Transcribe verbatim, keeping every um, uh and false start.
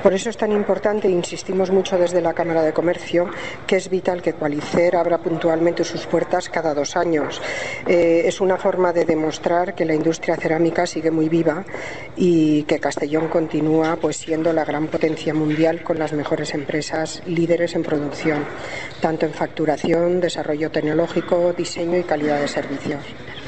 Por eso es tan importante, e insistimos mucho desde la Cámara de Comercio, que es vital que Qualicer abra puntualmente sus puertas cada dos años. Eh, es una forma de demostrar que la industria cerámica sigue muy viva y que Castellón continúa pues, siendo la gran potencia mundial con las mejores empresas líderes en producción, tanto en facturación, desarrollo tecnológico, diseño y calidad de servicios.